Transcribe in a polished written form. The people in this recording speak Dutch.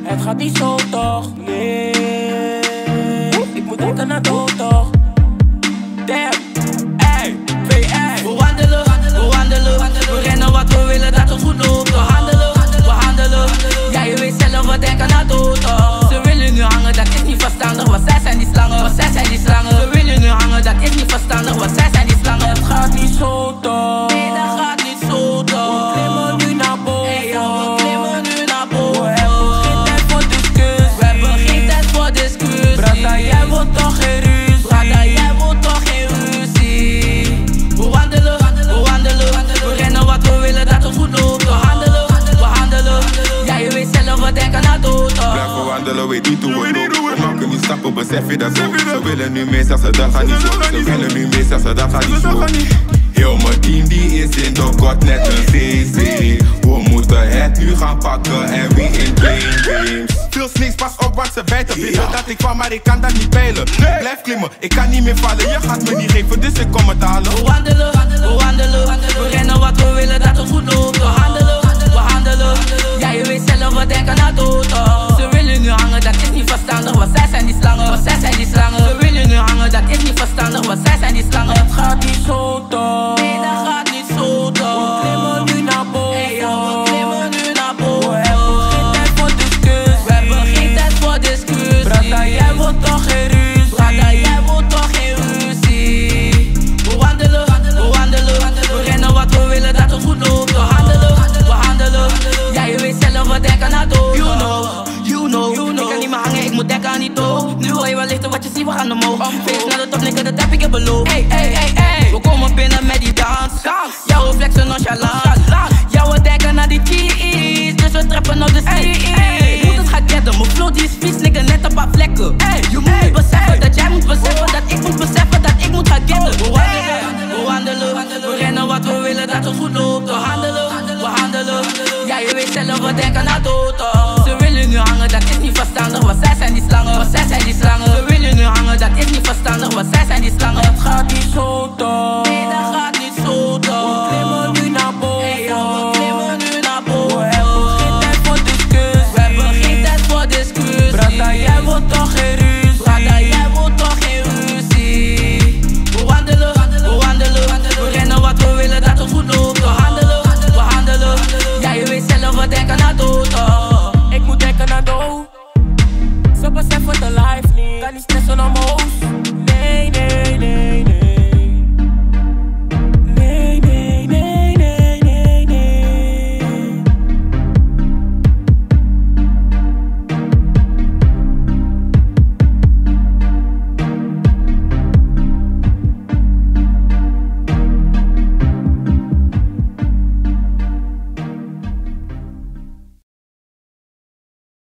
Het gaat niet zo toch, yeah. Ik moet denken naar dood toch. Damn, ey, VI. We wandelen, we rennen wat we willen dat het goed loopt. We handelen, ja je weet zelf, we denken naar dood toch. Ze willen nu hangen, dat is niet verstandig, want zij zijn die slangen, Ze willen nu hangen, dat is niet verstandig, want zij zijn die slangen. Het gaat niet zo toch. Nee, dat gaat niet zo toch. We klimmen nu naar boven. Hey, we klimmen nu naar boven. We hebben geen tijd voor discussie. We hebben geen tijd voor discussie. Brada, jij wilt toch geen ruzie. Brada, jij wilt toch geen ruzie. We wandelen, we rennen wat we willen dat het goed loopt. We handelen, ja je weet zelf, we denken naar dood. Blijven wandelen, weet niet hoe het loopt. We maken nu stappen, besef je dat zo. Ze willen nu meer, zeggen ze dat gaat niet zo. Ze willen nu meer, zeggen ze dat gaat niet zo. Heel mijn team die is in de kot, net een CC. We moeten het nu gaan pakken en wie in playing games. Veel snakes, pas op wat ze bijten. Weten dat ik van, maar ik kan dat niet peilen. Blijf klimmen, ik kan niet meer vallen. Je gaat me niet geven, dus ik kom het halen. We wandelen, we rennen wat we willen dat het goed loopt. We handelen, ja je weet zelf, we denken naar dood. Ze willen nu hangen, dat is niet verstandig, want zij zijn die slangen, Ze willen nu hangen, dat is niet verstandig, want zij zijn die slangen. Het gaat niet zo toch. Nee, dat gaat niet zo toch. We klimmen nu naar boven. Hey, we klimmen nu naar boven. We hebben geen tijd voor discussie. We hebben geen tijd voor discussie. Brada, jij wilt toch geen ruzie. Brada, jij wilt toch geen ruzie. We wandelen, we rennen wat we willen dat het goed loopt. We handelen, ja je weet zelf, we denken naar dood. You know, ik kan niet meer hangen, ik moet denken aan die toog. Nu wil je wel lichten wat je ziet, we gaan omhoog. Face naar de top, niks, dat heb ik je beloofd. Hey, we komen binnen met die dans. Jouw flexen nonchalant. Ja, we denken naar die cheese, dus we trappen op de street. Ik moet het gaan redden, mijn flow die is vies, liggen net een paar vlekken. Je moet niet beseffen dat jij moet beseffen, dat ik moet beseffen dat ik moet gaan redden. We wandelen, we rennen wat we willen dat het goed loopt. We handelen, ja je weet zelf, we denken